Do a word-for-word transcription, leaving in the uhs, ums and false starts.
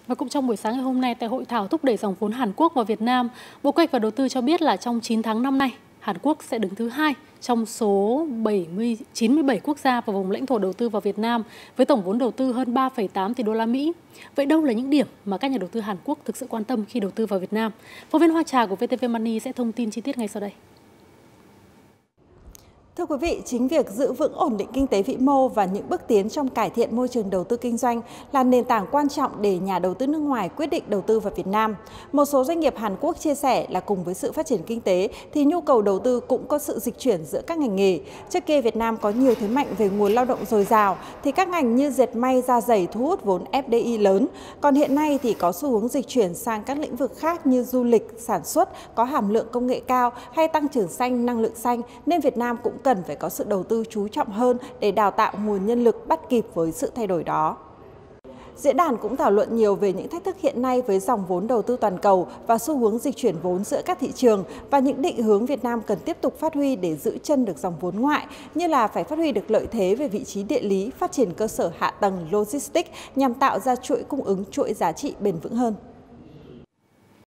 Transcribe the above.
Và cũng trong buổi sáng ngày hôm nay tại hội thảo thúc đẩy dòng vốn Hàn Quốc vào Việt Nam, Bộ Kế hoạch và Đầu tư cho biết là trong chín tháng năm nay, Hàn Quốc sẽ đứng thứ hai trong số bảy mươi, chín mươi bảy quốc gia và vùng lãnh thổ đầu tư vào Việt Nam với tổng vốn đầu tư hơn ba phẩy tám tỷ đô la Mỹ. Vậy đâu là những điểm mà các nhà đầu tư Hàn Quốc thực sự quan tâm khi đầu tư vào Việt Nam? Phóng viên Hoa Trà của vê tê vê Money sẽ thông tin chi tiết ngay sau đây. Thưa quý vị, chính việc giữ vững ổn định kinh tế vĩ mô và những bước tiến trong cải thiện môi trường đầu tư kinh doanh là nền tảng quan trọng để nhà đầu tư nước ngoài quyết định đầu tư vào Việt Nam. Một số doanh nghiệp Hàn Quốc chia sẻ là cùng với sự phát triển kinh tế thì nhu cầu đầu tư cũng có sự dịch chuyển giữa các ngành nghề. Trước kia Việt Nam có nhiều thế mạnh về nguồn lao động dồi dào thì các ngành như dệt may, da giày thu hút vốn ép đê i lớn. Còn hiện nay thì có xu hướng dịch chuyển sang các lĩnh vực khác như du lịch, sản xuất có hàm lượng công nghệ cao hay tăng trưởng xanh, năng lượng xanh nên Việt Nam cũng cần phải có sự đầu tư chú trọng hơn để đào tạo nguồn nhân lực bắt kịp với sự thay đổi đó. Diễn đàn cũng thảo luận nhiều về những thách thức hiện nay với dòng vốn đầu tư toàn cầu và xu hướng dịch chuyển vốn giữa các thị trường và những định hướng Việt Nam cần tiếp tục phát huy để giữ chân được dòng vốn ngoại, như là phải phát huy được lợi thế về vị trí địa lý, phát triển cơ sở hạ tầng logistics nhằm tạo ra chuỗi cung ứng, chuỗi giá trị bền vững hơn.